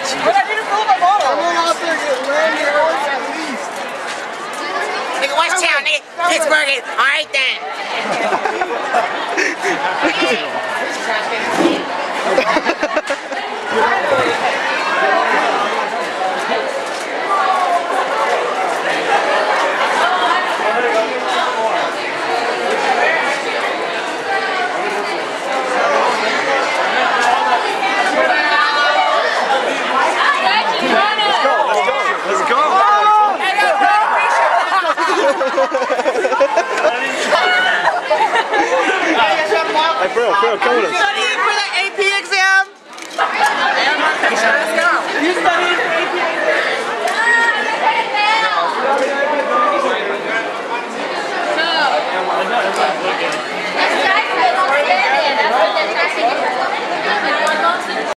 But I didn't fill my bottle. I'm going out there and get landed at least. Nigga, watch town, nigga. Pittsburgh. Alright then. Hey, bro, come with us.